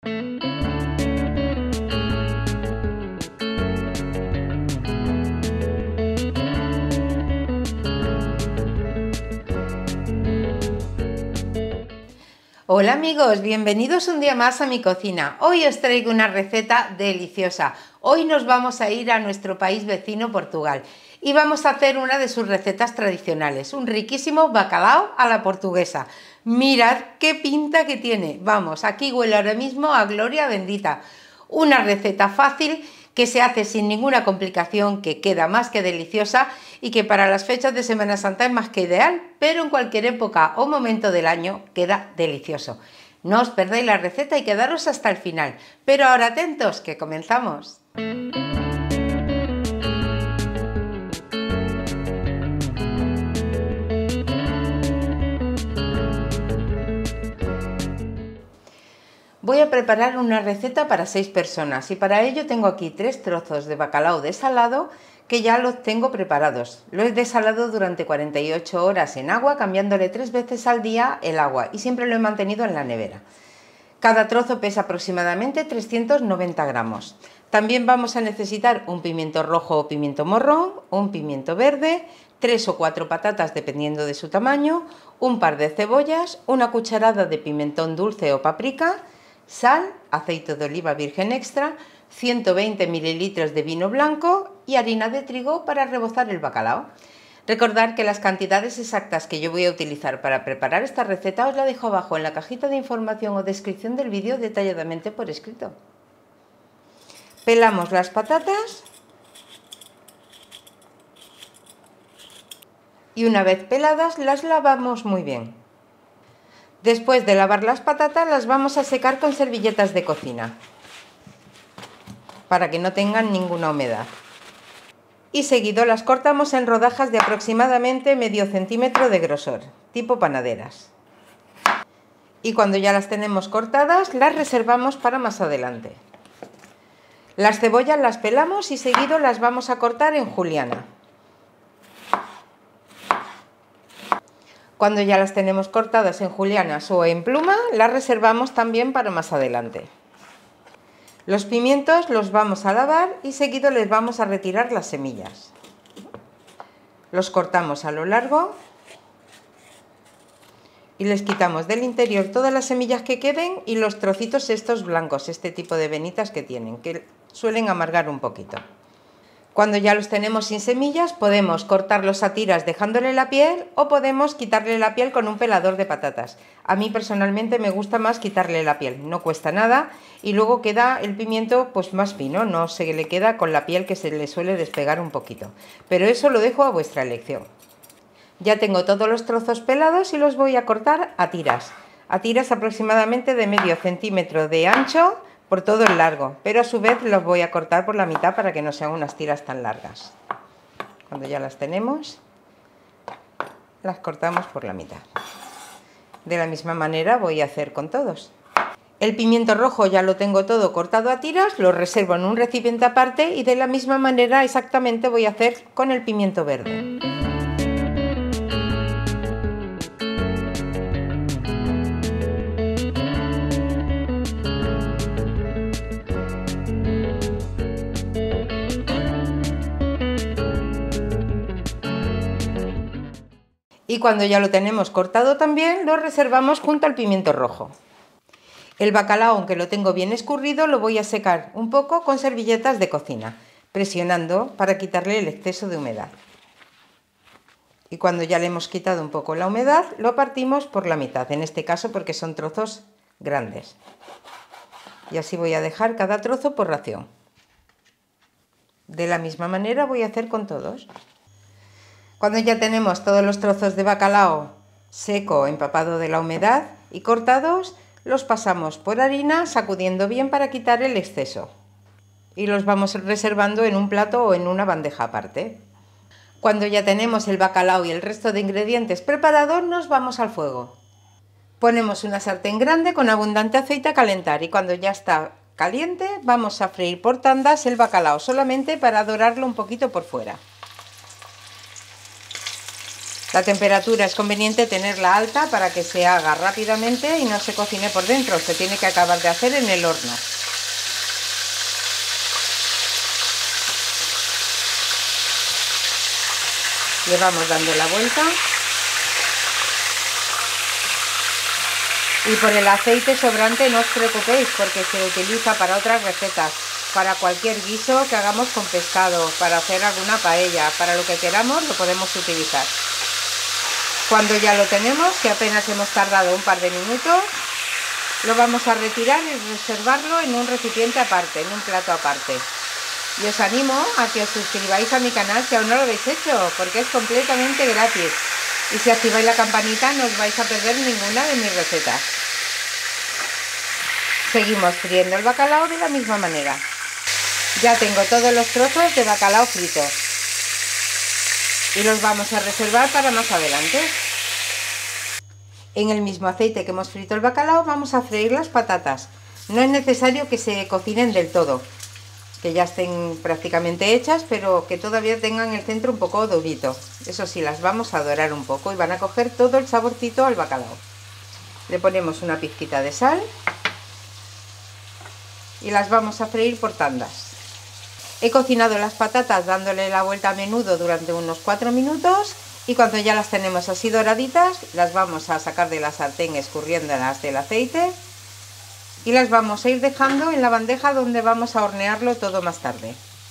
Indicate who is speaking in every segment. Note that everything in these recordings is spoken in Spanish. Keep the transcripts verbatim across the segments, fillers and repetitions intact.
Speaker 1: Hola amigos, bienvenidos un día más a mi cocina. Hoy os traigo una receta deliciosa. Hoy nos vamos a ir a nuestro país vecino Portugal y vamos a hacer una de sus recetas tradicionales, un riquísimo bacalao a la portuguesa. Mirad qué pinta que tiene. Vamos, aquí huele ahora mismo a gloria bendita. Una receta fácil que se hace sin ninguna complicación, que queda más que deliciosa y que para las fechas de Semana Santa es más que ideal, pero en cualquier época o momento del año queda delicioso. No os perdáis la receta y quedaros hasta el final, pero ahora atentos que comenzamos. Voy a preparar una receta para seis personas y para ello tengo aquí tres trozos de bacalao desalado que ya los tengo preparados. Lo he desalado durante cuarenta y ocho horas en agua, cambiándole tres veces al día el agua, y siempre lo he mantenido en la nevera. Cada trozo pesa aproximadamente trescientos noventa gramos. También vamos a necesitar un pimiento rojo o pimiento morrón, un pimiento verde, tres o cuatro patatas dependiendo de su tamaño, un par de cebollas, una cucharada de pimentón dulce o paprika, sal, aceite de oliva virgen extra, ciento veinte mililitros de vino blanco y harina de trigo para rebozar el bacalao. Recordad que las cantidades exactas que yo voy a utilizar para preparar esta receta os la dejo abajo en la cajita de información o descripción del vídeo detalladamente por escrito. Pelamos las patatas y una vez peladas las lavamos muy bien. Después de lavar las patatas las vamos a secar con servilletas de cocina para que no tengan ninguna humedad. Y seguido las cortamos en rodajas de aproximadamente medio centímetro de grosor, tipo panaderas. Y cuando ya las tenemos cortadas las reservamos para más adelante. Las cebollas las pelamos y seguido las vamos a cortar en juliana. Cuando ya las tenemos cortadas en julianas o en pluma, las reservamos también para más adelante. Los pimientos los vamos a lavar y seguido les vamos a retirar las semillas. Los cortamos a lo largo y les quitamos del interior todas las semillas que queden y los trocitos estos blancos, este tipo de venitas que tienen, que suelen amargar un poquito. Cuando ya los tenemos sin semillas podemos cortarlos a tiras dejándole la piel o podemos quitarle la piel con un pelador de patatas. A mí personalmente me gusta más quitarle la piel, no cuesta nada y luego queda el pimiento pues más fino, no se le queda con la piel que se le suele despegar un poquito. Pero eso lo dejo a vuestra elección. Ya tengo todos los trozos pelados y los voy a cortar a tiras. A tiras aproximadamente de medio centímetro de ancho por todo el largo, pero a su vez los voy a cortar por la mitad para que no sean unas tiras tan largas. Cuando ya las tenemos, las cortamos por la mitad. De la misma manera voy a hacer con todos. El pimiento rojo ya lo tengo todo cortado a tiras, lo reservo en un recipiente aparte y de la misma manera exactamente voy a hacer con el pimiento verde. Y cuando ya lo tenemos cortado también, lo reservamos junto al pimiento rojo. El bacalao, aunque lo tengo bien escurrido, lo voy a secar un poco con servilletas de cocina, presionando para quitarle el exceso de humedad. Y cuando ya le hemos quitado un poco la humedad, lo partimos por la mitad, en este caso porque son trozos grandes. Y así voy a dejar cada trozo por ración. De la misma manera voy a hacer con todos. Cuando ya tenemos todos los trozos de bacalao seco, empapado de la humedad y cortados, los pasamos por harina sacudiendo bien para quitar el exceso. Y los vamos reservando en un plato o en una bandeja aparte. Cuando ya tenemos el bacalao y el resto de ingredientes preparados, nos vamos al fuego. Ponemos una sartén grande con abundante aceite a calentar y cuando ya está caliente vamos a freír por tandas el bacalao, solamente para dorarlo un poquito por fuera. La temperatura es conveniente tenerla alta para que se haga rápidamente y no se cocine por dentro, se tiene que acabar de hacer en el horno. Le vamos dando la vuelta. Y por el aceite sobrante no os preocupéis porque se utiliza para otras recetas, para cualquier guiso que hagamos con pescado, para hacer alguna paella, para lo que queramos lo podemos utilizar. Cuando ya lo tenemos, que apenas hemos tardado un par de minutos, lo vamos a retirar y reservarlo en un recipiente aparte, en un plato aparte. Y os animo a que os suscribáis a mi canal si aún no lo habéis hecho, porque es completamente gratis. Y si activáis la campanita no os vais a perder ninguna de mis recetas. Seguimos friendo el bacalao de la misma manera. Ya tengo todos los trozos de bacalao fritos. Y los vamos a reservar para más adelante. En el mismo aceite que hemos frito el bacalao vamos a freír las patatas. No es necesario que se cocinen del todo, que ya estén prácticamente hechas, pero que todavía tengan el centro un poco durito. Eso sí, las vamos a dorar un poco y van a coger todo el saborcito al bacalao. Le ponemos una pizquita de sal y las vamos a freír por tandas. He cocinado las patatas dándole la vuelta a menudo durante unos cuatro minutos y cuando ya las tenemos así doraditas las vamos a sacar de la sartén escurriéndolas del aceite y las vamos a ir dejando en la bandeja donde vamos a hornearlo todo más tarde.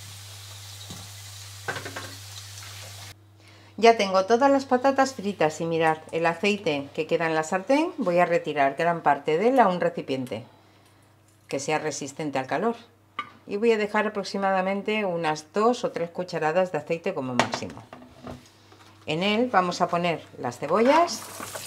Speaker 1: Ya tengo todas las patatas fritas y mirad el aceite que queda en la sartén. Voy a retirar gran parte de él a un recipiente que sea resistente al calor y voy a dejar aproximadamente unas dos o tres cucharadas de aceite como máximo. En él vamos a poner las cebollas.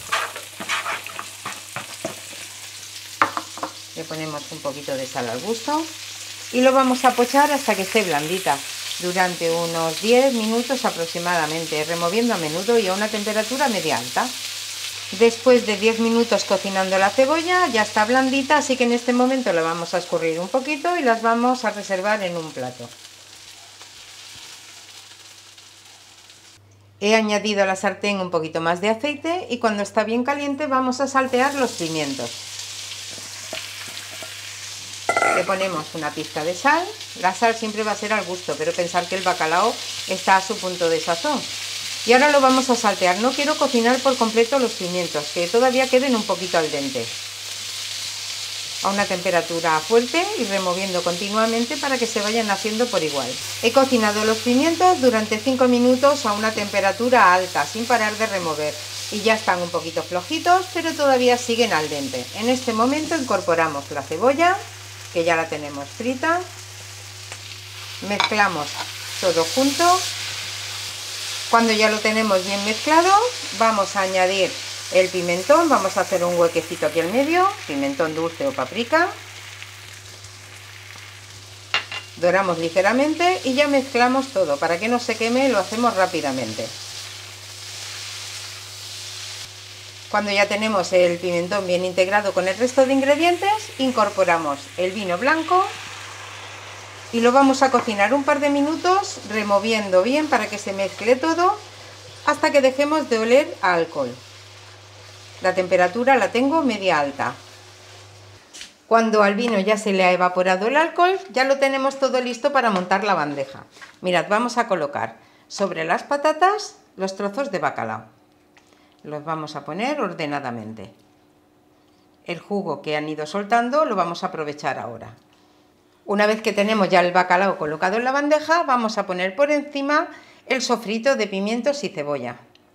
Speaker 1: Le ponemos un poquito de sal al gusto y lo vamos a pochar hasta que esté blandita durante unos diez minutos aproximadamente, removiendo a menudo y a una temperatura media alta. Después de diez minutos cocinando la cebolla ya está blandita, así que en este momento la vamos a escurrir un poquito y las vamos a reservar en un plato. He añadido a la sartén un poquito más de aceite y cuando está bien caliente vamos a saltear los pimientos. Le ponemos una pizca de sal. La sal siempre va a ser al gusto, pero pensar que el bacalao está a su punto de sazón. Y ahora lo vamos a saltear. No quiero cocinar por completo los pimientos, que todavía queden un poquito al dente. A una temperatura fuerte y removiendo continuamente para que se vayan haciendo por igual. He cocinado los pimientos durante cinco minutos a una temperatura alta, sin parar de remover. Y ya están un poquito flojitos, pero todavía siguen al dente. En este momento incorporamos la cebolla, que ya la tenemos frita. Mezclamos todo junto. Cuando ya lo tenemos bien mezclado, vamos a añadir el pimentón. Vamos a hacer un huequecito aquí al medio, pimentón dulce o paprika. Doramos ligeramente y ya mezclamos todo. Para que no se queme, lo hacemos rápidamente. Cuando ya tenemos el pimentón bien integrado con el resto de ingredientes, incorporamos el vino blanco y lo vamos a cocinar un par de minutos removiendo bien para que se mezcle todo hasta que dejemos de oler a alcohol. La temperatura la tengo media alta. Cuando al vino ya se le ha evaporado el alcohol, ya lo tenemos todo listo para montar la bandeja. Mirad, vamos a colocar sobre las patatas los trozos de bacalao. Los vamos a poner ordenadamente. El jugo que han ido soltando lo vamos a aprovechar ahora. Una vez que tenemos ya el bacalao colocado en la bandeja, vamos a poner por encima el sofrito de pimientos y cebolla.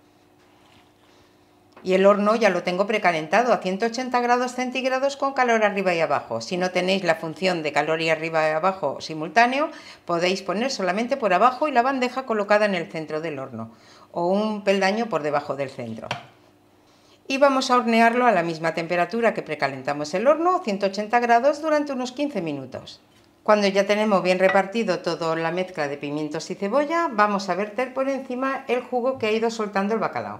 Speaker 1: Y el horno ya lo tengo precalentado a ciento ochenta grados centígrados con calor arriba y abajo. Si no tenéis la función de calor y arriba y abajo simultáneo, podéis poner solamente por abajo y la bandeja colocada en el centro del horno o un peldaño por debajo del centro. Y vamos a hornearlo a la misma temperatura que precalentamos el horno, ciento ochenta grados, durante unos quince minutos. Cuando ya tenemos bien repartido toda la mezcla de pimientos y cebolla, vamos a verter por encima el jugo que ha ido soltando el bacalao.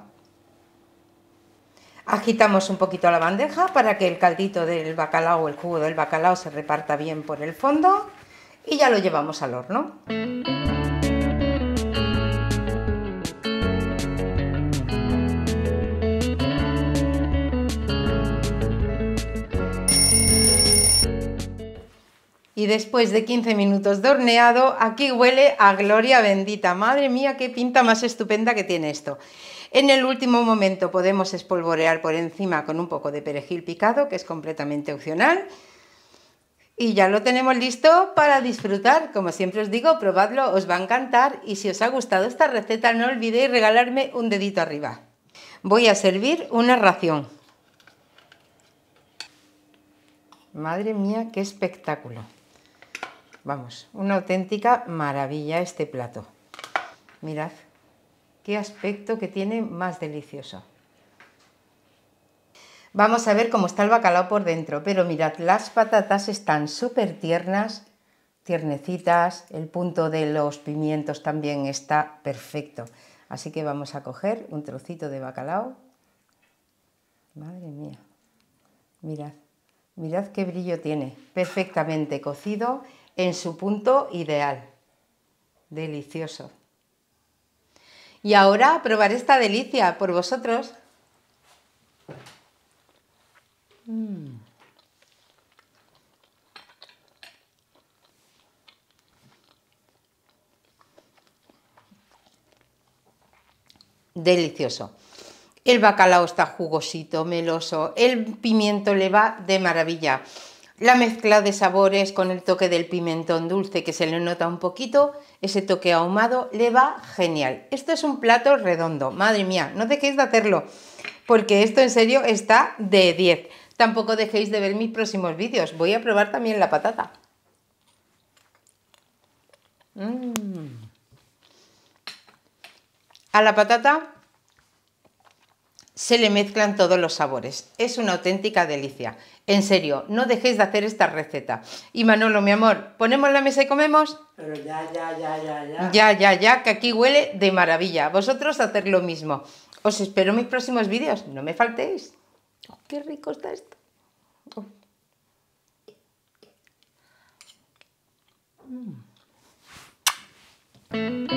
Speaker 1: Agitamos un poquito la bandeja para que el caldito del bacalao o el jugo del bacalao se reparta bien por el fondo y ya lo llevamos al horno. Y después de quince minutos de horneado, aquí huele a gloria bendita. Madre mía, qué pinta más estupenda que tiene esto. En el último momento podemos espolvorear por encima con un poco de perejil picado, que es completamente opcional. Y ya lo tenemos listo para disfrutar. Como siempre os digo, probadlo, os va a encantar. Y si os ha gustado esta receta, no olvidéis regalarme un dedito arriba. Voy a servir una ración. Madre mía, qué espectáculo. Vamos, una auténtica maravilla este plato. Mirad qué aspecto que tiene más delicioso. Vamos a ver cómo está el bacalao por dentro, pero mirad, las patatas están súper tiernas, tiernecitas, el punto de los pimientos también está perfecto. Así que vamos a coger un trocito de bacalao. Madre mía, mirad, mirad qué brillo tiene, perfectamente cocido en su punto ideal. Delicioso. Y ahora a probar esta delicia por vosotros. Mm. Delicioso. El bacalao está jugosito, meloso, el pimiento le va de maravilla. La mezcla de sabores con el toque del pimentón dulce que se le nota un poquito, ese toque ahumado, le va genial. Esto es un plato redondo, madre mía, no dejéis de hacerlo, porque esto en serio está de diez. Tampoco dejéis de ver mis próximos vídeos, voy a probar también la patata. Mm. A la patata se le mezclan todos los sabores, es una auténtica delicia. En serio, no dejéis de hacer esta receta. Y Manolo, mi amor, ¿ponemos la mesa y comemos?
Speaker 2: Pero ya, ya, ya, ya, ya.
Speaker 1: Ya, ya, ya, que aquí huele de maravilla. Vosotros haced lo mismo. Os espero en mis próximos vídeos, no me faltéis. Oh, qué rico está esto. Oh. Mm.